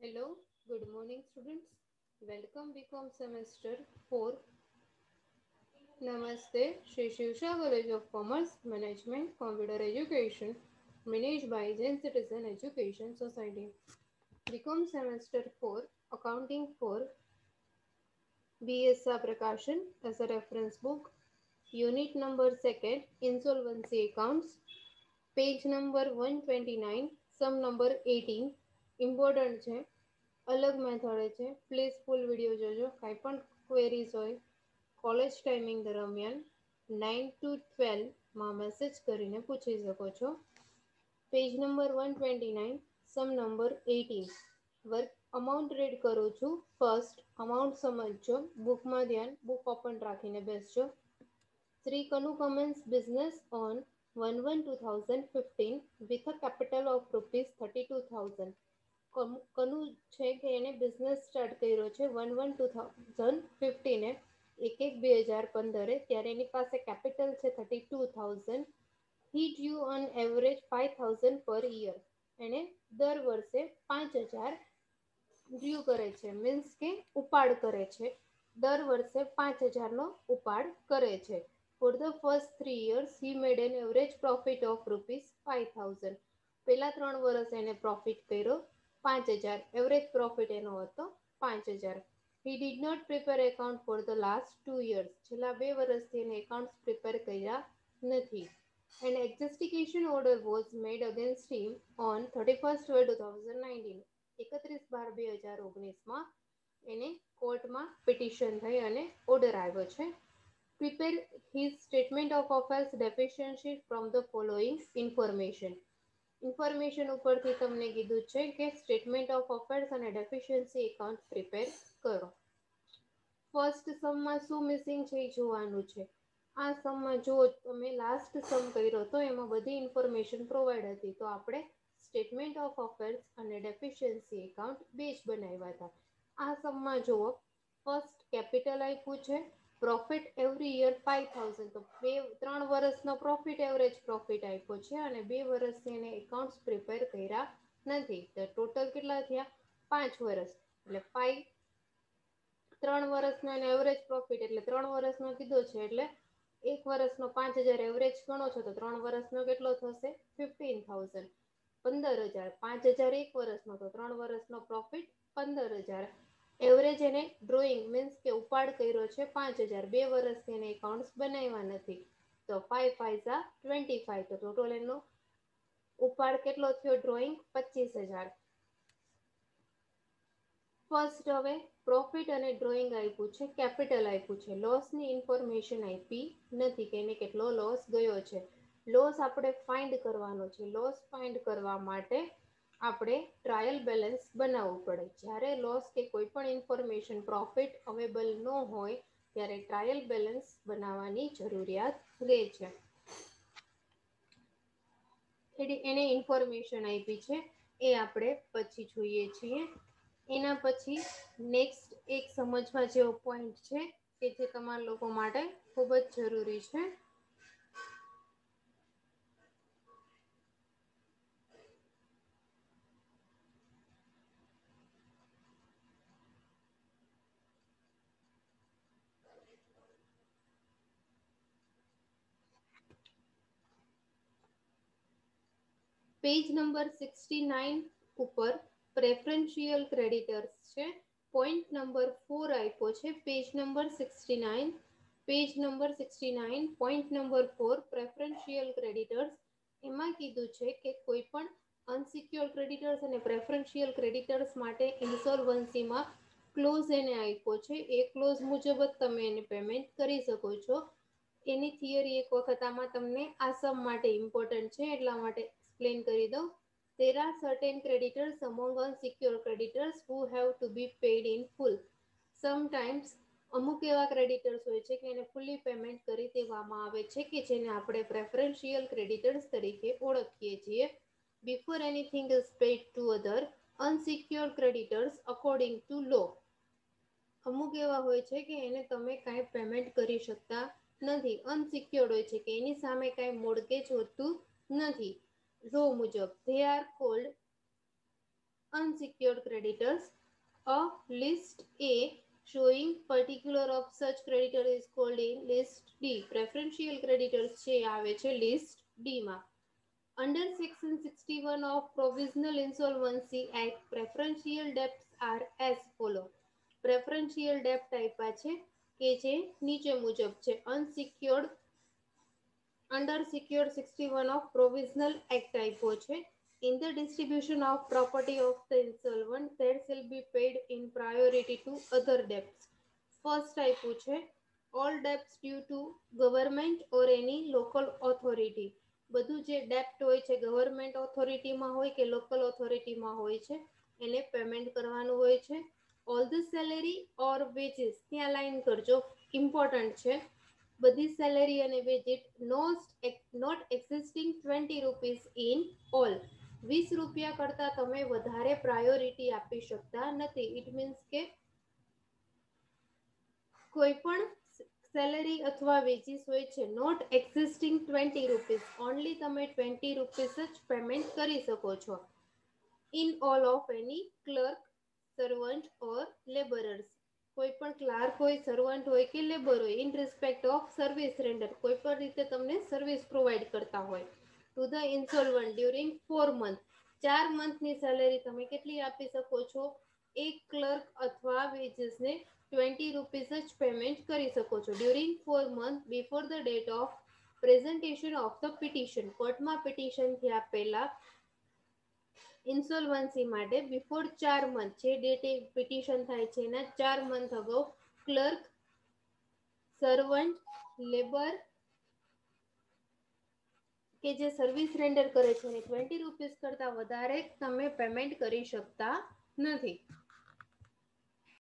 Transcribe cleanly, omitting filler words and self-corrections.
Hello, good morning students. Welcome BCom semester 4. Namaste, Shri Shivsha College of Commerce, Management, Computer Education, managed by Jain Citizen Education Society. BCom semester 4, Accounting for BSA Prakashan as a reference book. Unit number 2nd, Insolvency Accounts. Page number 129, sum number 18. Important છે. અલગ method છે. Please full video જોજો. કાંઈ પણ queries હોય college timing દરમિયાન 9 to 12 માં message કરીને પૂછી શકો છો. Page number 129, sum number 18. Work amount read કરું છું. ફર્સ્ટ અમાઉન્ટ સમજજો. બુકમાં ધ્યાન, બુક ઓપન રાખીને બેસજો. Sri Kanu commenced business on 1/1/2015 with a capital of rupees 32,000. Kanu છે કે એને બિઝનેસ સ્ટાર્ટ કર્યો છે 1/1/2015 1/1/2015 ત્યારે એની પાસે કેપિટલ છે 32,000. He drew on average 5,000 per year. એને દર વર્ષે 5,000 ડ્યુ કરે છે, મીન્સ કે ઉપાડ કરે છે. દર વર્ષે 5,000 નો ઉપાડ કરે છે. For the first 3 years, he made an average profit of rupees 5,000. પહેલા 3 વર્ષ એને પ્રોફિટ કર્યો 5,000. એવરેજ પ્રોફિટ એનો હતો 5,000. He did not prepare account for the last 2 years. છેલ્લા 2 વર્ષથી એને એકાઉન્ટ્સ પ્રિપેર કર્યા નથી. An execution order was made against him on 31/12/2019. 31/12/2019 એને કોર્ટમાં પિટિશન થઈ અને ઓર્ડર આવ્યો છે. Prepare his statement of affairs deficiency from the following information. Information ઉપરથી તમને કીધું છે કે સ્ટેટમેન્ટ ઓફ અફેર્સ અને ડેફિશિયન્સી એકાઉન્ટ પ્રિપેર કરો. ફર્સ્ટ સમમાં શું મિસિંગ છે એ જોવાનું છે. આ સમમાં જો તમે લાસ્ટ સમ કર્યો તો એમાં બધી ઇન્ફોર્મેશન પ્રોવાઈડ હતી, તો આપણે સ્ટેટમેન્ટ ઓફ અફેર્સ અને ડેફિશિયન્સી એકાઉન્ટ બે જ બનાવ્યા હતા. આ સમમાં જુઓ, ફર્સ્ટ કેપિટલ આપ્યું છે, પ્રોફિટ એવરી યર 5,000. તો 3 વર્ષનો પ્રોફિટ એવરેજ પ્રોફિટ આપ્યો છે અને 2 વર્ષથી એને એકાઉન્ટ્સ પ્રિપેર કર્યા નથી. તો ટોટલ કેટલા થયા? 5 વર્ષ. એટલે 3 વર્ષનો એને એવરેજ પ્રોફિટ એટલે 3 વર્ષનો કીધો છે એટલે 1 વર્ષનો 5,000 એવરેજ ગણો છો તો 3 વર્ષનો કેટલો થશે? 15,000. 15,000. 5,000 1 વર્ષનો તો 3 વર્ષનો પ્રોફિટ 15,000. એવરેજ એને ડ્રોઈંગ મીન્સ કે ઉપાડ કર્યો છે 5,000. 2 વર્ષથી એને એકાઉન્ટ્સ બનાવ્યા નથી. તો 5 5 25. તો ટોટલ એનો ઉપાડ કેટલો થયો ડ્રોઈંગ? 25,000. ફર્સ્ટ હવે પ્રોફિટ અને ડ્રોઈંગ આપ્યું છે, કેપિટલ આપ્યું છે, લોસની ઇન્ફોર્મેશન આપી નથી કે એને કેટલો લોસ ગયો છે. લોસ આપણે ફાઇન્ડ કરવાનો છે. લોસ ફાઇન્ડ કરવા માટે આપણે ટ્રાયલ બેલેન્સ બનાવવું પડે. જ્યારે લોસ કે કોઈ પણ ઇન્ફોર્મેશન પ્રોફિટ અવેલેબલ ન હોય ત્યારે ટ્રાયલ બેલેન્સ બનાવવાની જરૂરિયાત રહે છે. એને ઇન્ફોર્મેશન આપી છે એ આપણે પછી જોઈએ છીએ. એના પછી નેક્સ્ટ એક સમજવા જેવો પોઈન્ટ છે કે જે તમારા લોકો માટે ખૂબ જ જરૂરી છે. પેજ નંબર 69 ઉપર પ્રેફરન્શિયલ ક્રેડિટર્સ છે. પોઈન્ટ નંબર 4 આપ્યો છે. Page number 69. Page number 69 point number 4 preferential creditors. એમાં કીધું છે કે કોઈ પણ અનસિક્યોર્ડ ક્રેડિટર્સ અને પ્રેફરન્શિયલ ક્રેડિટર્સ માટે ઇન્સોલ્વન્સીમાં ક્લોઝ એને આપ્યો છે. એ ક્લોઝ મુજબ જ તમે એને પેમેન્ટ કરી શકો છો. એની થિયરી એક વખત આમાં તમને આ સમ માટે ઇમ્પોર્ટન્ટ છે એટલા માટે એક્સપ્લેન કરી દઉં. There are certain creditors among unsecured creditors who have to be paid in full. Sometimes અમુક એવા ક્રેડિટર્સ હોય છે કે એને ફૂલી પેમેન્ટ કરી દેવામાં આવે છે કે જેને આપણે પ્રેફરન્શિયલ ક્રેડિટર્સ તરીકે ઓળખીએ છીએ. Before anything is paid to other unsecured creditors according to law. અમુક એવા હોય છે કે એને તમે કાંઈ પેમેન્ટ કરી શકતા નથી. અનસિક્યોર્ડ હોય છે કે એની સામે કાંઈ મોર્ગેજ હોતું નથી. લો મુજબ they are called unsecured creditors. A list A showing particular of such creditor is called a list D. Preferential creditors છે આવે છે list D માં. Under section 61 of Provisional Insolvency Act, preferential debts are as follow. Preferential debt આપ્યા છે કે જે નીચે મુજબ છે. Unsecured under secured 61 of Provisional Act આપ્યો છે. In the distribution of property of the insolvent, there shall be paid in priority to other debts. First આપ્યું છે all debts due to government or any local authority. બધું જે ડેપ્ટ હોય છે government ઓથોરિટીમાં હોય કે લોકલ ઓથોરિટીમાં હોય છે એને પેમેન્ટ કરવાનું હોય છે. All the salary or wages ત્યાં લાઈન કરજો ઇમ્પોર્ટન્ટ છે. બધી સેલેરી અને wages not existing 20 rupees in all. 20 રૂપિયા કરતા તમે વધારે પ્રાયોરિટી આપી શકતા નથી. ઇટ મીન્સ કે કોઈ પણ સેલેરી અથવા વેજીસ હોય છે નોટ એક્ઝિસ્ટિંગ 20 રૂપીસ ઓનલી તમે 20 રૂપીસ જ પેમેન્ટ કરી શકો છો. In all of any clerk servant or labourers. કોઈ પણ ક્લાર્ક હોય સર્વન્ટ હોય કે લેબર હોય in respect of service render કોઈ પણ રીતે તમને સર્વિસ પ્રોવાઈડ કરતા હોય to the insolvent during 4 month. 4 મંથની સેલેરી તમે કેટલી આપી શકો છો? એક ક્લર્ક અથવા વેજીસને 20 રૂપીસ જ પેમેન્ટ કરી શકો છો during 4 month before the date of presentation of the petition. કોર્ટમાં પિટિશન થયા પહેલા ઇન્સોલ્વન્સી માટે બિફોર 4 મંથ જે ડેટે પિટિશન થાય છે એના 4 મંથ અગાઉ ક્લર્ક સર્વન્ટ લેબર કે જે સર્વિસ રેન્ડર કરે છે એને 20 રૂપીસ કરતા વધારે તમે પેમેન્ટ કરી શકતા નથી.